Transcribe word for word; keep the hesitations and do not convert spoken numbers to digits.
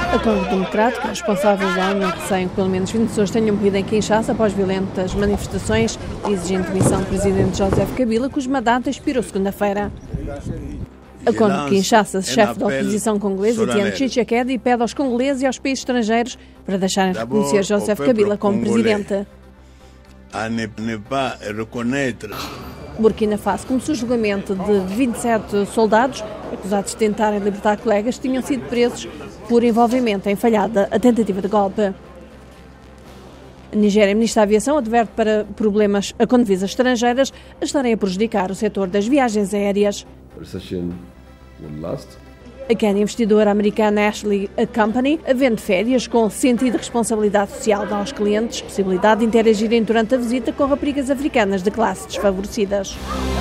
A Congo Democrática, responsável da ONU, recém que pelo menos vinte pessoas tenham morrido em Kinshasa após violentas manifestações exigindo demissão do presidente Joseph Kabila, cuja data expirou segunda-feira. A Congo Kinshasa, chefe da oposição congolesa, Etienne Tshisekedi, pede aos congoleses e aos países estrangeiros para deixarem reconhecer Joseph Kabila como presidente. Burkina Faso começou o julgamento de vinte e sete soldados acusados de tentarem libertar colegas que tinham sido presos por envolvimento em falhada a tentativa de golpe. A Nigéria, Ministro da Aviação, adverte para problemas com divisas estrangeiras a estarem a prejudicar o setor das viagens aéreas. A Kenya, investidora americana Ashley Company, vende férias com sentido de responsabilidade social, dá aos clientes possibilidade de interagirem durante a visita com raparigas africanas de classes desfavorecidas.